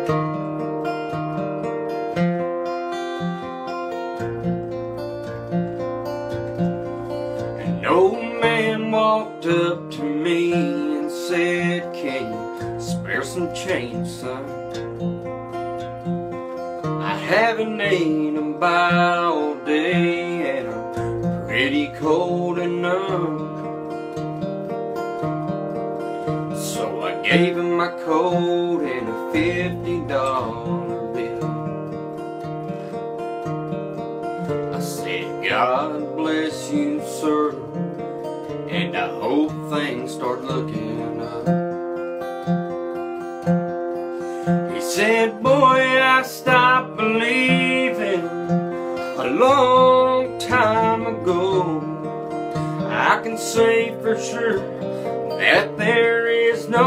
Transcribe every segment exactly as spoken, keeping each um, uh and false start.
An old man walked up to me and said, "Can you spare some change, son? I haven't eaten by all day and I'm pretty cold and numb." So I gave him my coat and a fifty dollar bill. I said, "God bless you, sir, and I hope things start looking up." He said, "Boy, I stopped believing a long time ago. I can say for sure that there is no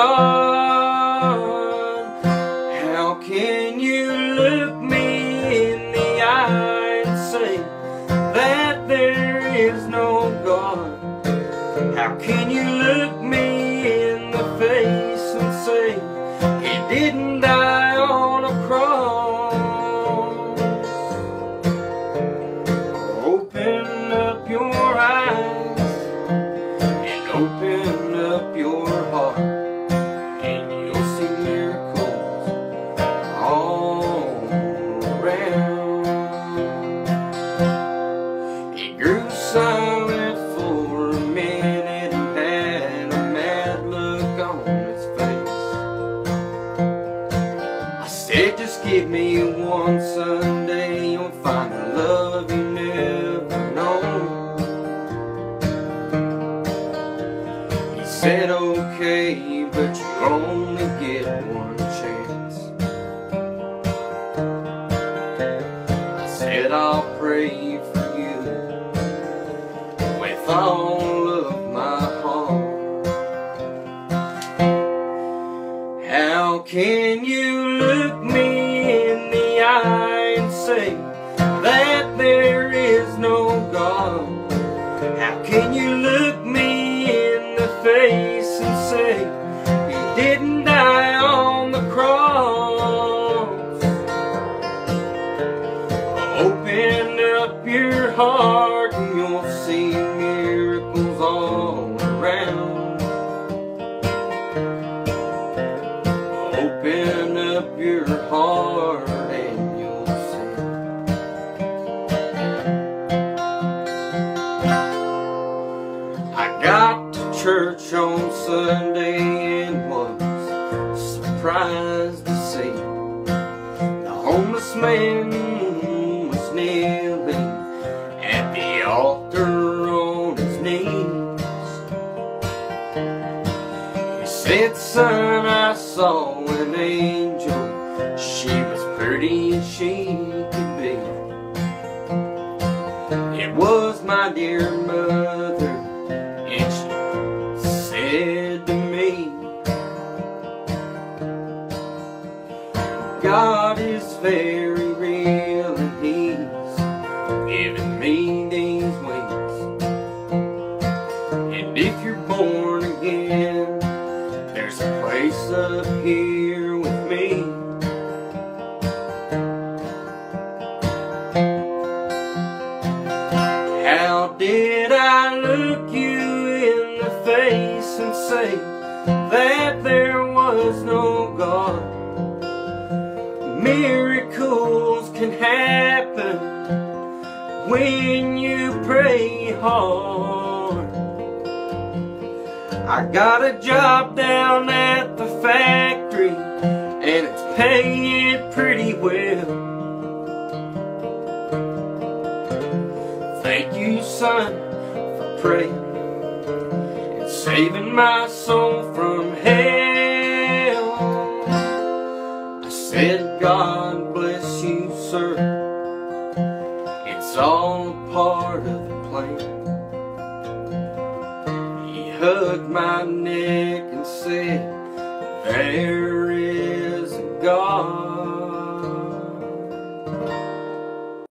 God. How can you look me in the eye and say that there is no God? How can you look me in the face and say He didn't die on a cross?" Open up your eyes and open up your heart, and you'll see miracles all around. He grew silent for a minute and had a mad look on his face. I said, "Just give me one Sunday, you'll find a love you never known." He said, "Okay, but you only get one chance." I said, "I'll pray for you with all of my heart." How can you look me in the eye and say that there is no God? How can you look me in the face and say He didn't die on the cross? Open up your heart and you'll see miracles all around. Open up your heart and you'll see. I got to church on Sunday and was surprised to see the homeless man was kneeling at the altar on his knees. He said, "Son, I saw an angel. She was pretty as she could be. It was my dear mother, and she said to me, God is very real and He's given me these wings. And if you're born again, there's a place up here with me." How did I look you in the face and say that there was no God? Miracles can happen when you pray hard. I got a job down at the factory and it's paying pretty well. Thank you, son, for praying and saving my soul from hell. I said, "God bless you, sir. It's all part of the plan." He hugged my neck and said, "There is a God."